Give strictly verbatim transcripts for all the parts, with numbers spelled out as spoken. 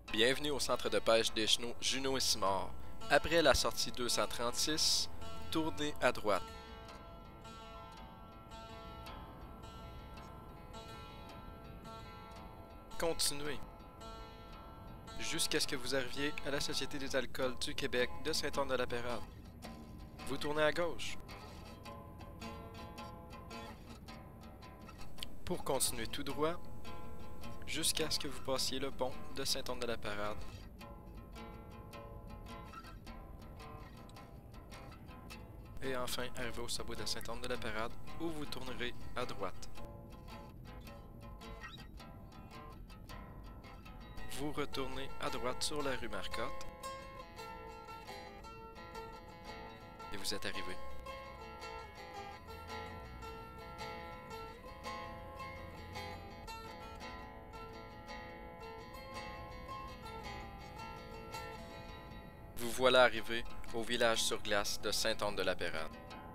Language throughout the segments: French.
Bienvenue au centre de pêche d'Écheneau, Juno et Simard. Après la sortie deux cent trente-six, tournez à droite. Continuez jusqu'à ce que vous arriviez à la Société des alcools du Québec de Sainte-Anne-de-la-Pérade. Vous tournez à gauche. Pour continuer tout droit, jusqu'à ce que vous passiez le pont de Sainte-Anne-de-la-Pérade. Et enfin, arriver au sabot de Sainte-Anne-de-la-Pérade, où vous tournerez à droite. Vous retournez à droite sur la rue Marcotte. Et vous êtes arrivé. Vous voilà arrivé au village sur glace de Sainte-Anne-de-la-Pérade.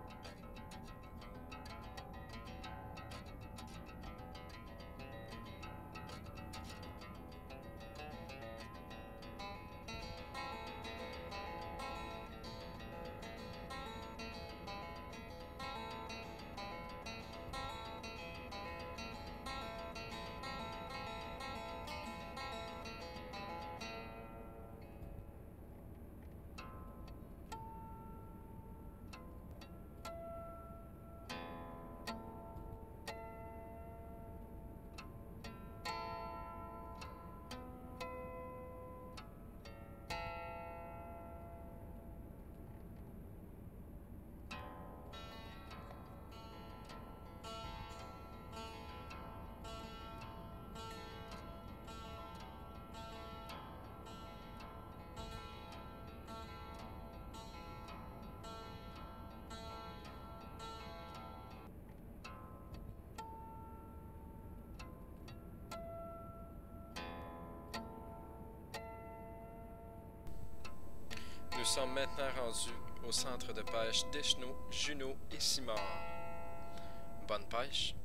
Nous sommes maintenant rendus au centre de pêche d'Écheneau, Juno et Simard. Bonne pêche!